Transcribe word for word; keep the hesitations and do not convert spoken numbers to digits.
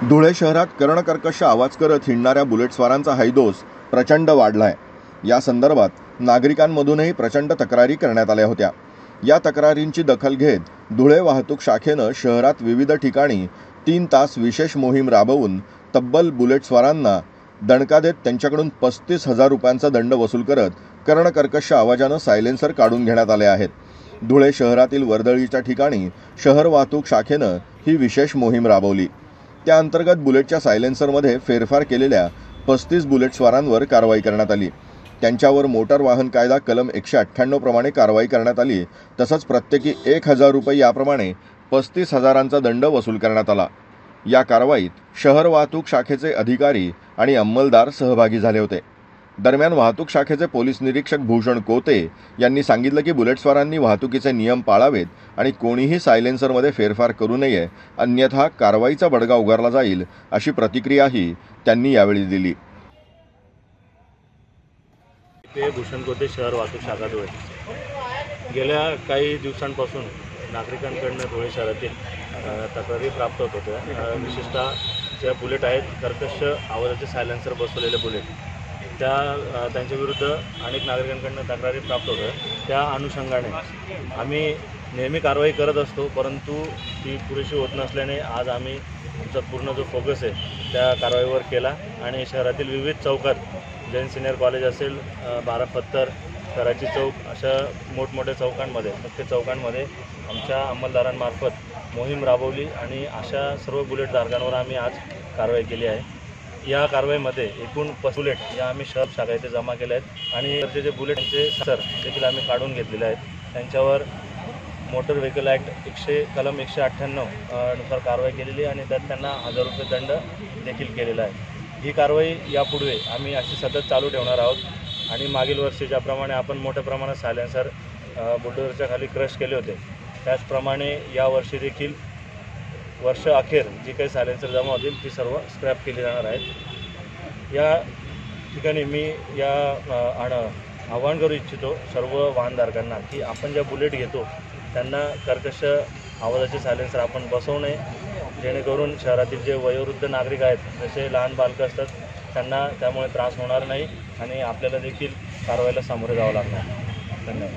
धुळे शहरात कर्णकर्कश आवाज करत हिंडणाऱ्या बुलेटस्वारांचा हैदोस प्रचंड वाढलाय। या संदर्भात नागरिकांमधूनही प्रचंड तक्रारी करण्यात आल्या होत्या। या तक्रारींची दखल घेत धुळे वाहतूक शाखेनं शहरात विविध ठिकाणी तीन तास विशेष मोहीम राबवून तब्बल बुलेटस्वारांना दणका देत त्यांच्याकडून पस्तीस हजार रुपयांचा दंड वसूल करत कर्णकर्कश आवाजानं सायलेन्सर काढून घेण्यात आले आहेत। धुळे शहरातील वर्दळीच्या ठिकाणी शहर वाहतूक शाखेनं ही विशेष मोहीम राबवली। त्या अंतर्गत बुलेटच्या सायलेन्सरमध्ये फेरफार केलेल्या पस्तीस बुलेटस्वारांवर कारवाई करण्यात आली। त्यांच्यावर मोटार वाहन कायदा कलम एकशे अठ्ठ्याण्णव प्रमाणे कारवाई करण्यात आली। तसंच प्रत्येकी एक हजार रुपये याप्रमाणे पस्तीस हजारांचा दंड वसूल करण्यात आला। या कारवाईत शहर वाहतूक शाखेचे अधिकारी आणि अंमलदार सहभागी झाले होते। दरम्यान वाहतूक शाखेचे पोलीस निरीक्षक भूषण कोते यांनी सांगितलं की बुलेटस्वारांनी वाहतुकीचे नियम पाळावेत आणि कोणीही सायलेन्सरमध्ये फेरफार करू नये, अन्यथा कारवाईचा बडगा उगारला जाईल, अशी प्रतिक्रियाही त्यांनी यावेळी दिली। ते भूषण कोते, शहर वाहतूक शाखा धुळे। गेल्या काही दिवसांपासून नागरिकांकडून धुळे शहरातील तक्रारी प्राप्त होत होत्या। विशेषतः ज्या बुलेट आहेत, कर्कश आवाजाचे सायलेन्सर बसवलेले बुलेट, त्या त्यांच्या विरुद्ध अनेक नागरिकांकडून तक्रारी प्राप्त होत्या। त्या अनुषंगाने आम्ही नेहमी कारवाई करत असतो, परंतु ती पुरेशी होत नसल्याने आज आम्ही आमचा पूर्ण जो फोकस आहे त्या कारवाईवर केला आणि शहरातील विविध चौकात, जैन सिनियर कॉलेज असेल, बारा पत्तर, कराची चौक, अशा मोठमोठ्या चौकांमध्ये मुख्य चौकांमध्ये आमच्या अंमलदारांमार्फत मोहीम राबवली आणि अशा सर्व बुलेट धारकांवर आम्ही आज कारवाई केली आहे। या कारवाईमध्ये एकूण पस्तीस बुलेट या आम्ही शहर शाखा इथे जमा केले आहेत आणि जे जे बुलेटचे सर देखील आम्ही काढून घेतलेले आहेत। त्यांच्यावर मोटर व्हेकल ॲक्ट एकशे कलम एकशे अठ्ठ्याण्णव नुसार कारवाई केलेली आणि त्यात त्यांना हजार रुपये दंड देखील केलेला आहे। ही कारवाई यापुढे आम्ही अशी सतत चालू ठेवणार आहोत आणि मागील वर्षी ज्याप्रमाणे आपण मोठ्या प्रमाणात सायलेन्सर बुलडोझरच्या खाली क्रश केले होते, त्याचप्रमाणे यावर्षी देखील वर्ष अखेर जी काही सायलेन्सर जमा होतील ती सर्व स्क्रॅप केली जाणार आहेत। या ठिकाणी मी या आण आवाहन करू इच्छितो सर्व वाहनधारकांना की आपण ज्या बुलेट घेतो त्यांना कर्कश आवाजाचे सायलेन्सर आपण बसवू नये, जेणेकरून शहरातील जे वयोवृद्ध नागरिक आहेत, जसे लहान बालकं असतात, त्यांना त्यामुळे त्रास होणार नाही आणि आपल्याला देखील कारवाईला सामोरे जावं लागणार। धन्यवाद।